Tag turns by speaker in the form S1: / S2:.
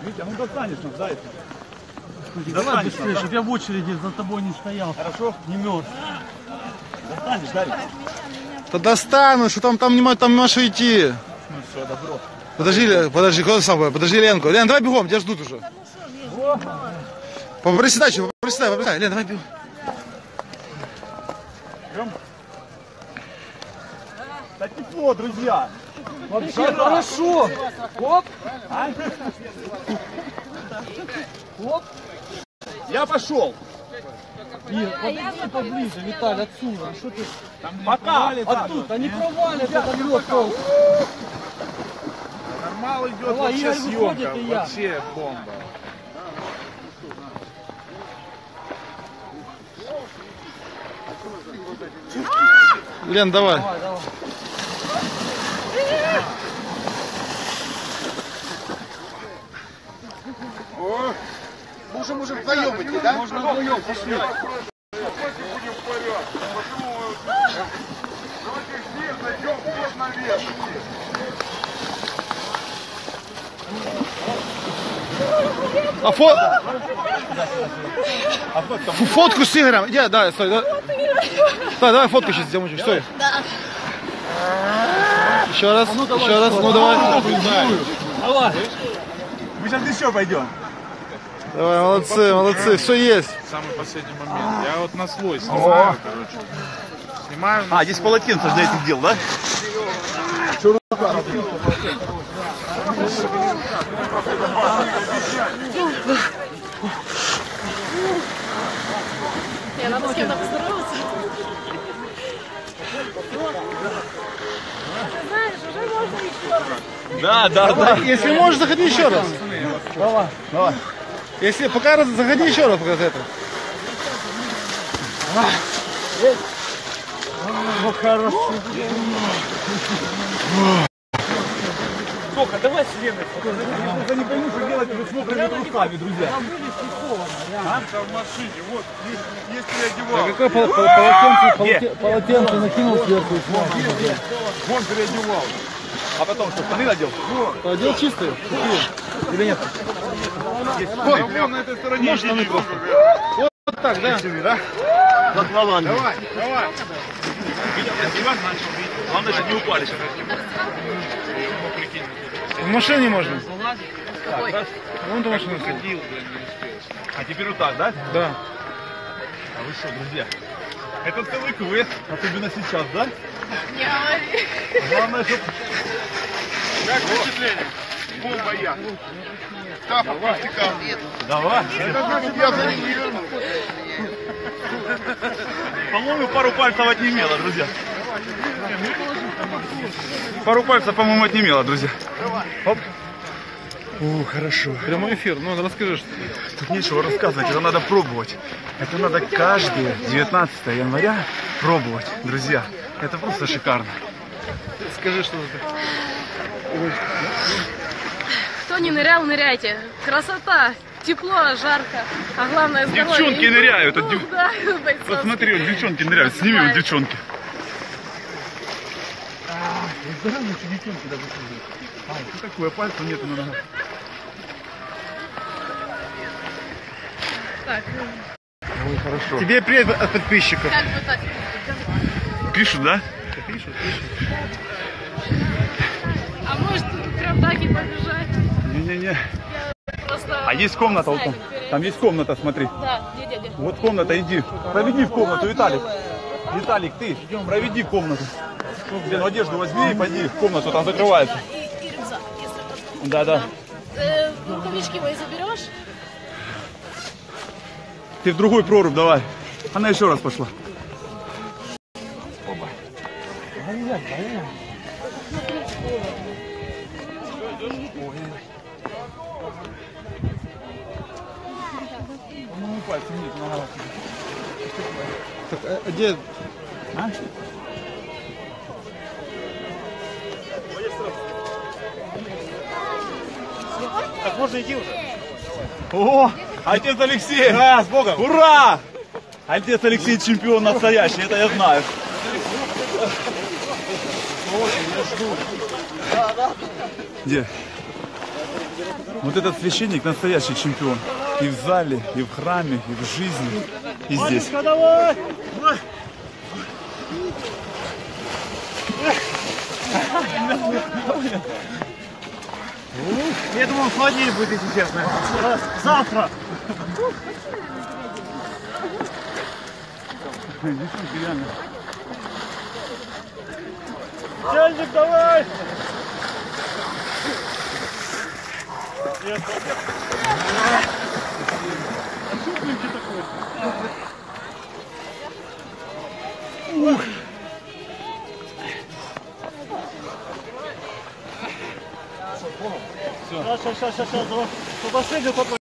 S1: Витя, ну достанешь нас, дай.
S2: Давай быстрее, чтобы я в очереди за тобой не стоял.
S1: Хорошо?
S2: Не мерз.
S1: Достанешь, Дарик?
S3: Да достану, что там не можешь идти.
S1: Ну все, добро.
S3: Подожди, кто сам? Подожди, Ленку. Лен, давай бегом, тебя ждут уже. Поприседай, поприседай. Лен, давай бегом.
S1: Идем? Да тепло, друзья.
S2: Вообще хорошо. Оп.
S1: А?
S2: Оп.
S1: Я пошел.
S2: Ир, подойди поближе, Виталий, отсюда. Что ты?
S1: Пока.
S2: Оттуда, они провалят этот лед.
S4: Нормал идет,
S2: Давай,
S4: вообще
S2: Игорь выходит,
S4: съемка,
S2: и я.
S4: вообще бомба.
S3: Лен, давай.
S2: Давай.
S4: Можем вдвоем идти, да?
S2: Можно вдвоем, пошли.
S4: Будем вперед. Давайте здесь зайдем, вот наверх.
S3: Фотку с Игорем. Иди, давай, стой. Давай фотку сейчас сделаем. Стой.
S5: Да.
S3: Еще раз, ну давай.
S2: Давай.
S1: Мы сейчас еще пойдем.
S3: Давай, молодцы, все есть.
S4: Самый последний момент. Я вот на слой снимаю, короче. Снимаю на
S1: Здесь полотенце для этих дел, да?
S5: Не, надо с кем-то поздороваться. Знаешь, уже можно еще раз.
S1: Да.
S3: Если можешь, заходи еще раз.
S2: Давай.
S3: Если пока заходи еще раз, пока это.
S2: Ну хорошо.
S1: Тоха, давай с Леной. Я не пойму, что делать уже с мокрыми трусами, друзья.
S4: в машине. Вот, есть переодевал.
S3: Какое полотенце накинул сверху и снял.
S1: Вон переодевал. А потом что, штаны надел?
S3: Одел чистые? Или нет?
S4: Вон на этой стороне.
S3: Можно штаны просто. Вот так, да?
S1: Давай.
S4: Давай.
S1: Главное, чтобы не упали.
S3: В машине можно.
S1: Так, раз.
S3: Вон ту машину.
S1: А теперь вот так, да?
S3: Да.
S1: А вы что, друзья? Это целый квест, особенно сейчас, да?
S5: Не говори.
S1: Главное, чтобы...
S4: Как впечатление? Бомба я. Тапок протекал.
S1: Давай.
S4: Это значит, я за ним не верну.
S1: По-моему, пару пальцев отнемело, друзья. Пару пальцев, по-моему, отнемело, друзья. Оп. Хорошо.
S3: Прямой эфир. Ну, расскажи, что.
S1: Тут нечего рассказывать, это надо пробовать. Это надо каждое 19 января пробовать, друзья. Это просто шикарно.
S3: Скажи, что это.
S5: Кто не нырял, ныряйте. Красота, тепло, жарко. А главное здоровье.
S1: Девчонки ныряют.
S5: Ну, да, бойцовские.
S1: Посмотри, вот девчонки ныряют. Сними вот девчонки. Что такое? Пальца нету на ногах.
S5: Так,
S1: Ой, хорошо.
S3: Тебе привет от подписчиков.
S5: как бы так.
S1: Пишут, да?
S5: А может прям так и побежать?
S1: Не-не-не.
S5: Просто...
S1: А есть комната вот там? Там есть комната, смотри.
S5: Да, где?
S1: Вот комната, иди. Проведи в комнату, Виталик. Виталик, ты проведи в комнату. Где, ну, одежду возьми и пойди в комнату, там закрывается.
S5: И рюкзак, если просто...
S1: Да.
S5: Рукавички мои заберешь?
S1: Ты в другой прорубь давай. Она еще раз пошла. По-моему, пальцем нет на ногах.
S3: Так, а где?
S1: А?
S2: Так можно идти уже?
S1: О, отец Алексей! Да, с Богом! Ура! Отец Алексей чемпион настоящий, это я знаю. Где? Вот этот священник настоящий чемпион. И в зале, и в храме, и в жизни, и здесь.
S2: Я думал, холоднее будет, если честно. Завтра. Чельник, давай! Сейчас, давай. Последний,